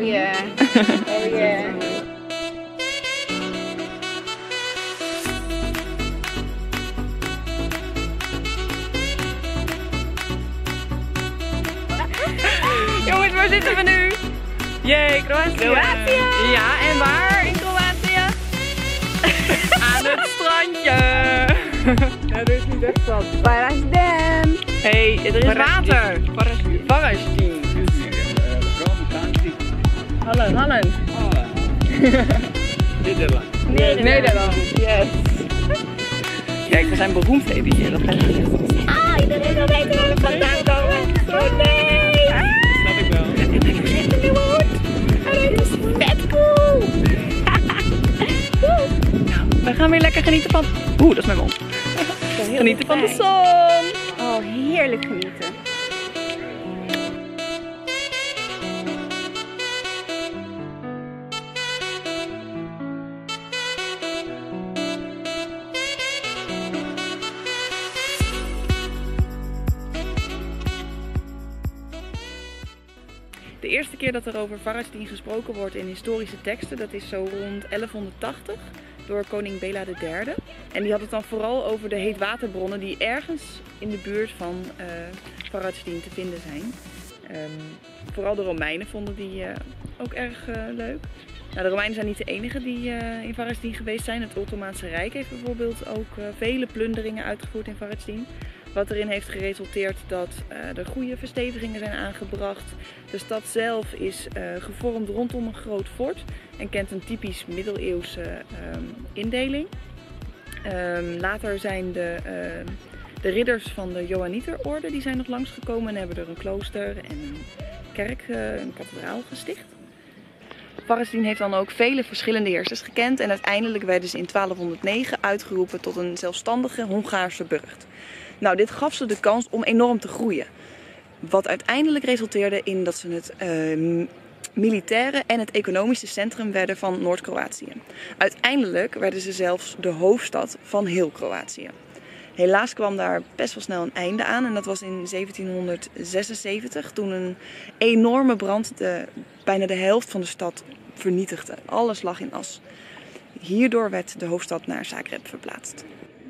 yeah. Oh yeah. Jongens, waar zitten we nu? Jee, Kroatië. Kroatië. Ja, en waar in Kroatië? Aan het strandje. Ja, er is niet echt zand. Varaždin. Hé, er is water. Varaždin. Hallen. Nederland. Yes. Kijk, we zijn beroemd even hier. Dat ben ik. Ah, iedereen wil weten waar we vandaan komen. Oh nee. Snap ik wel. Ik heb een nieuwe hoed. En dat is vet cool. We gaan weer lekker genieten van... Oeh, dat is mijn mond. Genieten van de zon. Oh, heerlijk genieten. De eerste keer dat er over Varaždin gesproken wordt in historische teksten, dat is zo rond 1180 door koning Bela III. En die had het dan vooral over de heetwaterbronnen die ergens in de buurt van Varaždin te vinden zijn. Vooral de Romeinen vonden die ook erg leuk. Nou, de Romeinen zijn niet de enige die in Varaždin geweest zijn. Het Ottomaanse Rijk heeft bijvoorbeeld ook vele plunderingen uitgevoerd in Varaždin. Wat erin heeft geresulteerd dat er goede verstevigingen zijn aangebracht. De stad zelf is gevormd rondom een groot fort en kent een typisch middeleeuwse indeling. Later zijn de ridders van de Johanniterorde die zijn nog langsgekomen en hebben er een klooster en een kerk, een kathedraal gesticht. Varaždin heeft dan ook vele verschillende heersers gekend en uiteindelijk werden ze in 1209 uitgeroepen tot een zelfstandige Hongaarse burcht. Nou, dit gaf ze de kans om enorm te groeien. Wat uiteindelijk resulteerde in dat ze het militaire en het economische centrum werden van Noord-Kroatië. Uiteindelijk werden ze zelfs de hoofdstad van heel Kroatië. Helaas kwam daar best wel snel een einde aan en dat was in 1776 toen een enorme brand bijna de helft van de stad vernietigde. Alles lag in as. Hierdoor werd de hoofdstad naar Zagreb verplaatst.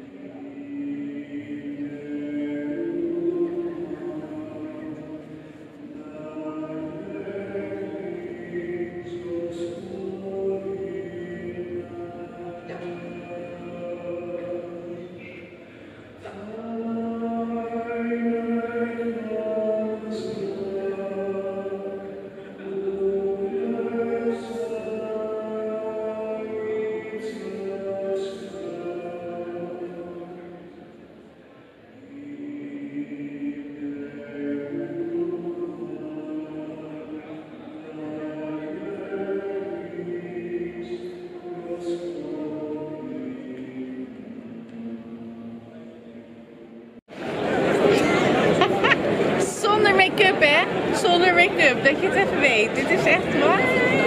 Make-up, hè? Zonder make-up, dat je het even weet. Dit is echt wat.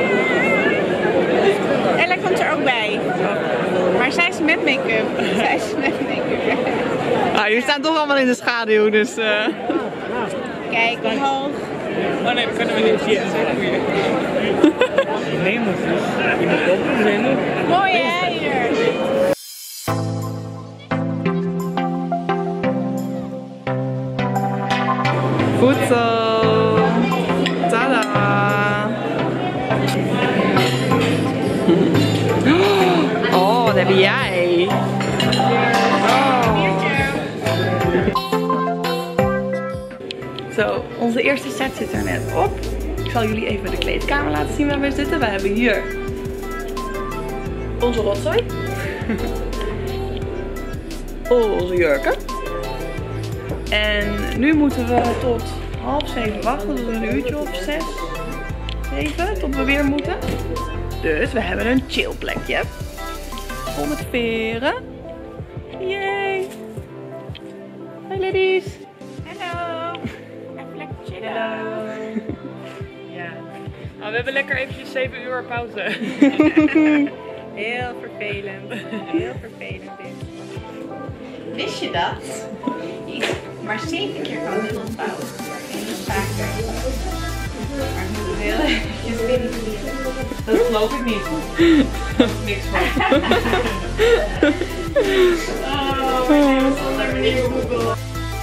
Ella komt er ook bij. Maar zij is met make-up. Zij is met make-up. Ah, jullie staan toch allemaal in de schaduw, dus... Kijk, omhoog. Oh nee, dat kunnen we niet. Hier, dat is ook weer. Nee, maar je moet ook doen. Mooi, hè? Hier. Voedsel. Tada. Oh, wat heb jij? Oh. Zo, onze eerste set zit er net op. Ik zal jullie even de kleedkamer laten zien waar we zitten. We hebben hier onze rotzooi. Onze jurken. En nu moeten we tot 6:30 wachten, dus een uurtje of 6, 7, tot we weer moeten. Dus we hebben een chill plekje. Vol met veren. Yay! Hi ladies! Hallo! Even lekker chillen. Hallo! Ja. Nou, we hebben lekker eventjes 7 uur pauze. Heel vervelend. Heel vervelend dit. Wist je dat? Je maar 7 keer kan doen op pauze. En niet vaker. Maar ik moet heel eventjes binnen. Dat geloof ik niet. Dat is niks van. Oh, mijn leven zonder meneer Google.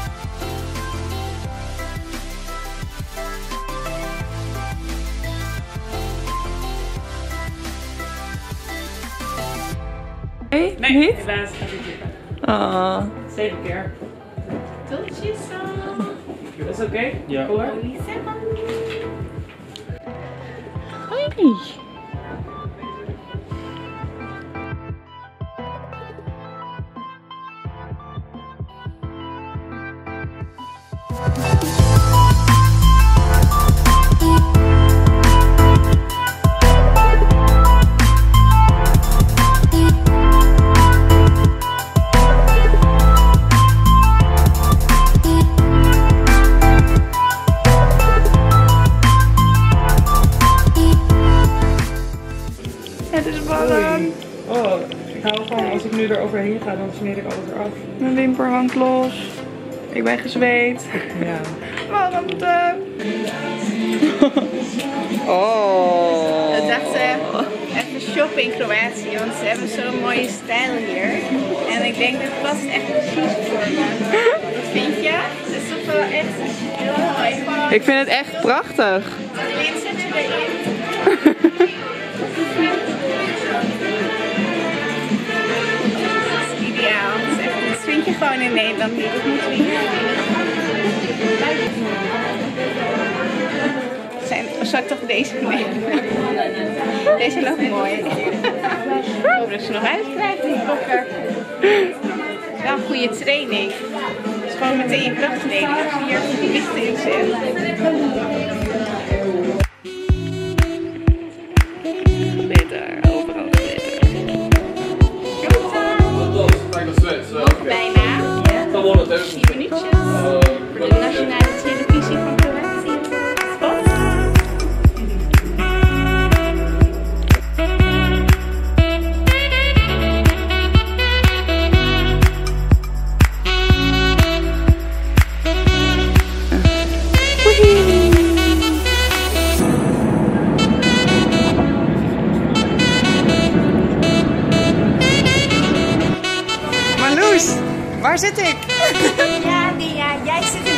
Nee, Nee, niet? helaas gaat het niet. Ah. 7 keer. Toetjes zo. Dat is oké? Ja. Hoor. Hoi. Het is warm. Oh, ik hou van als ik nu eroverheen ga, dan smeer ik alles eraf. Mijn wimper hangt los. Ik ben gezweet. Ja. Warmte. Oh. We dachten even shoppen in Kroatië, want ze hebben zo'n mooie stijl hier. En ik denk dat past echt precies voor me. Wat vind je? Het is toch wel echt heel mooi. Gewoon Ik vind het echt prachtig. dit zet je erin. Dat is ideaal. Het is echt- Dat vind je gewoon in Nederland niet. Dat moeten we hier zijn. Zal ik toch deze nemen? Deze loopt mooi. Ik hoop dat ze nog uitkrijgt, die blokker. Het is wel een goede training. Het is gewoon meteen je krachttraining als je hier gewichten in zet. Glitter, overal glitter. Bijna. 10 minuutjes. Voor de nationale televisie van Kroatië. Spot. Marloes, waar zit ik? Ja, Lia, jij zit in